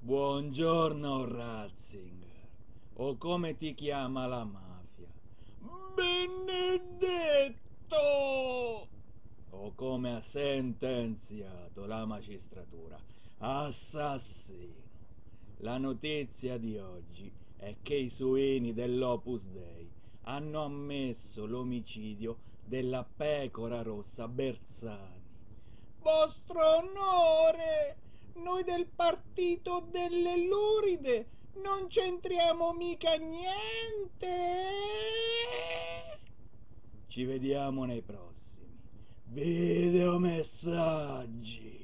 Buongiorno Ratzinger, o come ti chiama la mafia? Benedetto! O come ha sentenziato la magistratura? Assassino. La notizia di oggi è che i suini dell'Opus Dei hanno ammesso l'omicidio della pecora rossa Bersani. Vostro onore! Noi del partito delle Luride non c'entriamo mica niente! Ci vediamo nei prossimi videomessaggi!